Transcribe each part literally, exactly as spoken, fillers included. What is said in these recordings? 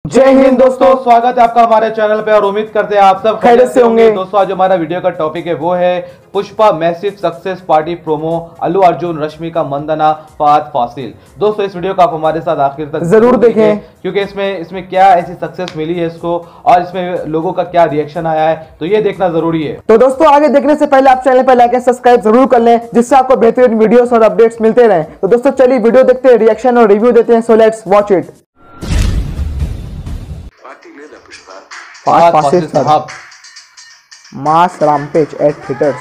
जय हिंद दोस्तों, स्वागत है आपका हमारे चैनल पे और उम्मीद करते हैं आप सब खैरियत से होंगे। दोस्तों आज हमारा वीडियो का टॉपिक है वो है Pushpa massive success party promo, Allu Arjun, Rashmika Mandanna, Fahadh Faasil. दोस्तों इस वीडियो को आप हमारे साथ आखिर तक जरूर देखें क्योंकि इसमें इसमें क्या ऐसी सक्सेस मिली है इसको और इसमें लोगों का क्या रिएक्शन आया है, तो ये देखना जरूरी है। तो दोस्तों आगे देखने से पहले आप चैनल पर लाइक एंड सब्सक्राइब जरूर कर लें जिससे आपको बेहतरीन वीडियोस और अपडेट्स मिलते रहें। तो दोस्तों चलिए वीडियो देखते हैं, रिएक्शन और रिव्यू देते हैं। So let's watch it. Fahadh Faasil साहब मास रामपेज एट थिएटर्स।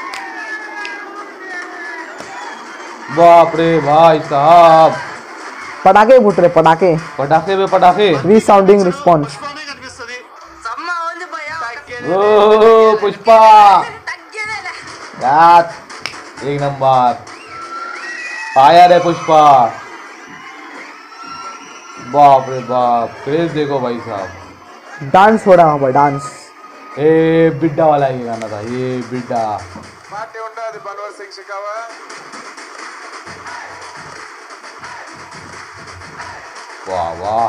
बाप रे भाई साहब, पटाखे फूट रहे, पटाखे पटाखे पे पटाखे, रीसाउंडिंग रिस्पॉन्स। ओ पुष्पा यार एक नंबर आया रे पुष्पा। बाप रे बाप, क्रेज देखो भाई साहब। डांस हो रहा है वहां पर, डांस। ए बिड्डा वाला ये गाना था, ये बिड्डा। वाह वाह।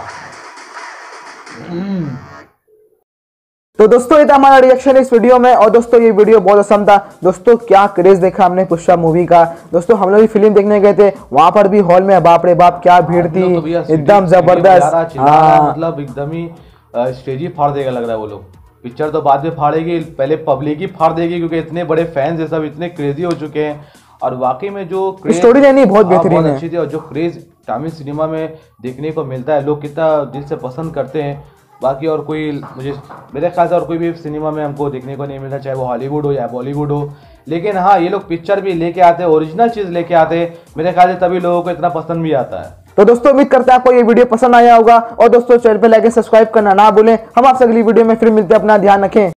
तो दोस्तों ये था हमारा रिएक्शन इस वीडियो में। और दोस्तों ये वीडियो बहुत औसम था। दोस्तों क्या क्रेज देखा हमने पुष्पा मूवी का। दोस्तों हम लोग भी फिल्म देखने गए थे, वहां पर भी हॉल में बाप रे बाप क्या भीड़ थी, एकदम जबरदस्त। मतलब एकदम ही स्टेज ही फाड़ देगा लग रहा है वो लोग। पिक्चर तो बाद में फाड़ेगी, पहले पब्लिक ही फाड़ देगी क्योंकि इतने बड़े फैंस है, सब इतने क्रेजी हो चुके हैं। और वाकई में जो स्टोरी लाइन बहुत बेहतरीन है, अच्छी थी। और जो क्रेज तमिल सिनेमा में देखने को मिलता है, लोग कितना दिल से पसंद करते हैं। बाकी और कोई मुझे मेरे ख्याल से और कोई भी सिनेमा में हमको देखने को नहीं मिलता, चाहे वो हॉलीवुड हो या बॉलीवुड हो। लेकिन हाँ, ये लोग पिक्चर भी लेके आते हैं, ओरिजिनल चीज़ लेके आते हैं, मेरे ख्याल से तभी लोगों को इतना पसंद भी आता है। तो दोस्तों उम्मीद करते हैं आपको ये वीडियो पसंद आया होगा। और दोस्तों चैनल पे लाइक सब्सक्राइब करना ना भूलें। हम आपसे अगली वीडियो में फिर मिलते हैं, अपना ध्यान रखें।